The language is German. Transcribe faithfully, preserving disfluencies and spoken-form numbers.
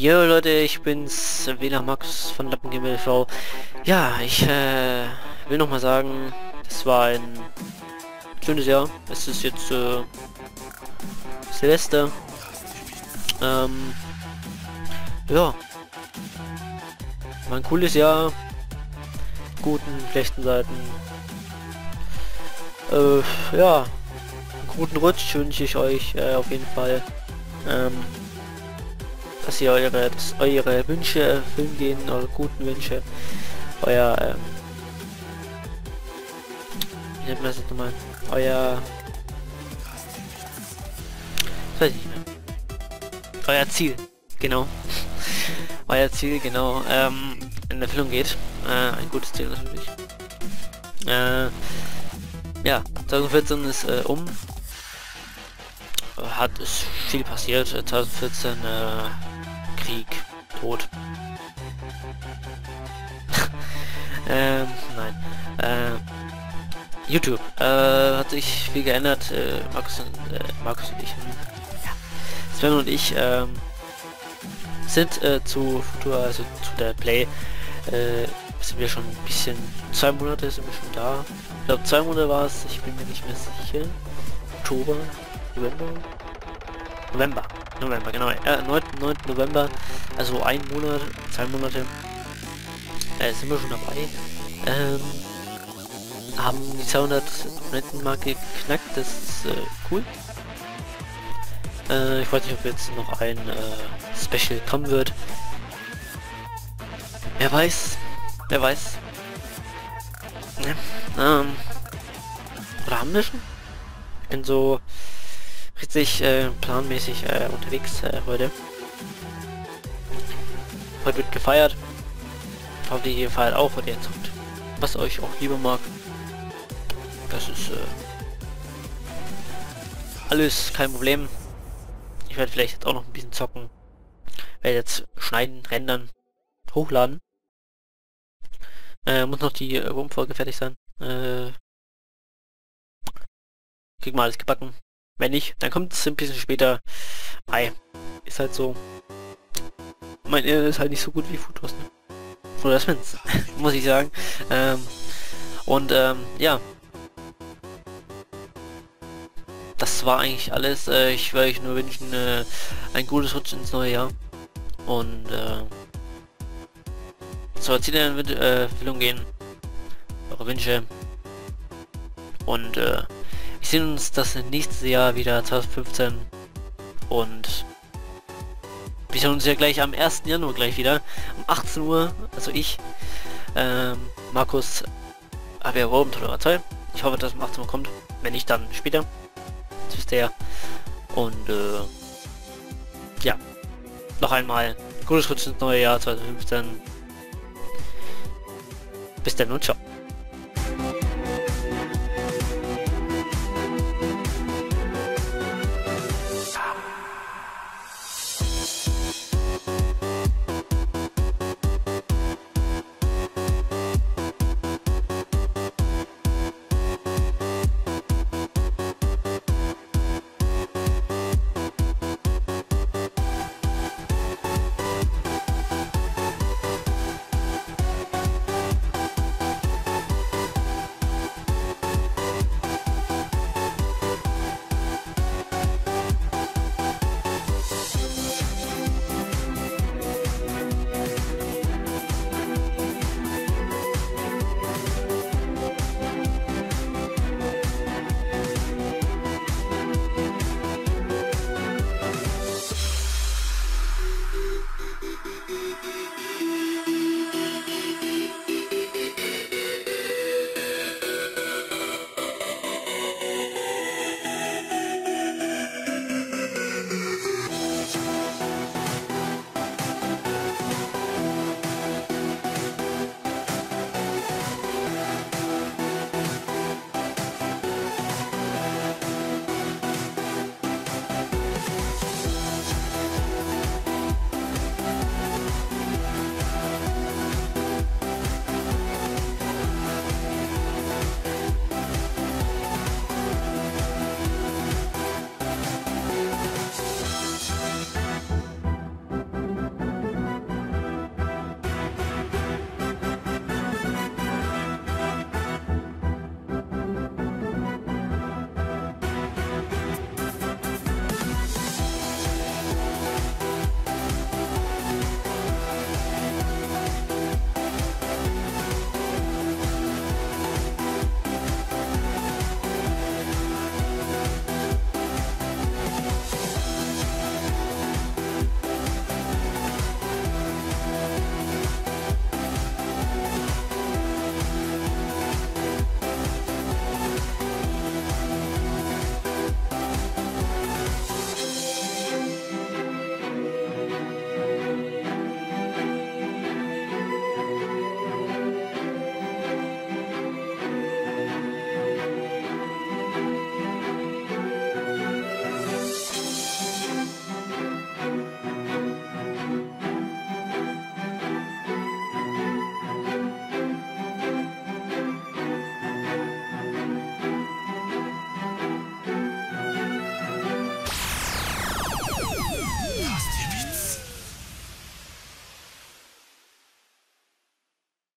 Jo Leute, ich bin's, wieder Max von Lappengimmel V. Ja, ich äh, will noch mal sagen, es war ein schönes Jahr. Es ist jetzt äh, Silvester. Ähm, ja, war ein cooles Jahr. Guten, schlechten Seiten. Äh, ja, einen guten Rutsch wünsche ich euch äh, auf jeden Fall. Ähm, dass ihr eure, dass eure Wünsche erfüllen gehen, eure guten Wünsche, euer, ähm, wie nennt man das jetzt nochmal, euer, das weiß ich nicht mehr, euer Ziel, genau, euer Ziel, genau, ähm, in Erfüllung geht, äh, ein gutes Ziel natürlich. Äh, ja, zwanzig vierzehn ist äh, um, hat ist viel passiert, zwanzig vierzehn, äh, Krieg, Tod. ähm, nein. Äh, YouTube. Äh, hat sich viel geändert. Äh, Markus und, äh, Markus und ich. Ja. Sven und ich ähm, sind äh, zu Futura, also zu der Play, äh, sind wir schon ein bisschen, zwei Monate sind wir schon da. Ich glaube zwei Monate war es, ich bin mir nicht mehr sicher. Oktober, November? November. November, genau. Äh, neunten November, also ein Monat, zwei Monate, äh, sind wir schon dabei. Ähm, haben die zweihundert Abonnenten-Marke geknackt, das ist äh, cool. Äh, ich weiß nicht, ob jetzt noch ein äh, Special kommen wird. Wer weiß, wer weiß. Ja, ähm, oder haben wir schon? Ich bin so richtig äh, planmäßig äh, unterwegs äh, heute. Heute wird gefeiert. Ich hoffe, ihr feiert auch, oder ihr zockt. Was euch auch lieber mag. Das ist äh, alles kein Problem. Ich werde vielleicht jetzt auch noch ein bisschen zocken. Werde jetzt schneiden, rendern, hochladen. Äh, muss noch die äh, Wurmfolge fertig sein. Äh, krieg mal alles gebacken. Wenn nicht, dann kommt es ein bisschen später. Ei, ist halt so. Mein Internet ist halt nicht so gut wie Futos, ne? Oder Smins, muss ich sagen. Ähm, und ähm, ja. Das war eigentlich alles. Äh, ich würde euch nur wünschen, äh, ein gutes Rutsch ins neue Jahr. Und äh, zur Zielerfüllung gehen. Eure Wünsche. Und äh, wir sehen uns das nächste Jahr wieder, zwanzig fünfzehn, und wir sehen uns ja gleich am ersten Januar gleich wieder, um achtzehn Uhr, also ich, ähm, Markus, habe ja Worm Tolera zwei. Ich hoffe, dass es um achtzehn Uhr kommt, wenn nicht, dann später, das wisst ihr ja. Und äh, ja, noch einmal, gutes Rutsch ins neue Jahr zwanzig fünfzehn, bis dann und ciao.